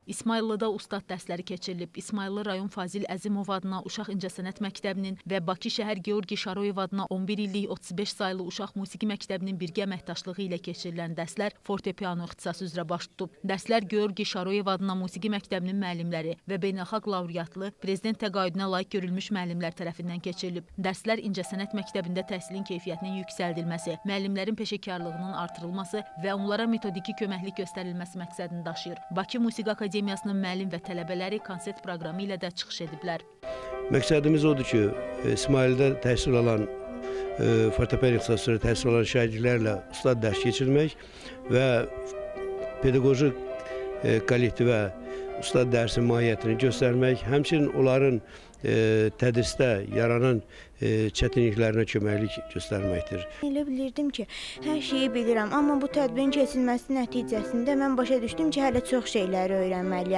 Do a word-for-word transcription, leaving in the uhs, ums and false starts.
İsmayıllıda ustad dərsləri keçirilib. İsmayıllı rayon Fazil Əzimov adına Uşaq İncəsənət Məktəbinin və Bakı şəhər Georgi Şaroyev adına on bir illik otuz beş saylı Uşaq Musiqi Məktəbinin birgə əməkdaşlığı ilə keçirilən dərslər fortepiano ixtisası üzrə baş tutub. Dərslər Georgi Şaroyev adına Musiqi Məktəbinin müəllimləri və beynəlxalq laureatlı prezident təqaüdünə layiq görülmüş müəllimlər tərəfindən keçirilib. Dərslər İncəsənət Məktəbində təhsilin keyfiyyətinin yüksəldilməsi, müəllimlərin peşəkarlığının artırılması və onlara metodiki köməklik göstərilməsi məqsədini daşıyır. Bakı Musiqi Akademiyasının müəllim və tələbələri konsert proqramı ilə də çıxış ediblər. Məqsədimiz odur ki, İsmaildə təhsil alan, fortepiano ixtisası üzrə təhsil alan şagirdlərlə ustad dərs keçirmək və pedaqoji kollektivə ustad dərsin mahiyyətini göstərmək, həmçinin onların tədrisdə yaranan çətinliklərinə köməklik göstərməkdir. Elə bilirdim ki, hər şeyi bilirəm, amma bu tədbirin keçirilməsi nəticəsində mən başa düşdüm ki, hələ çox şeyləri öyrənməliyəm.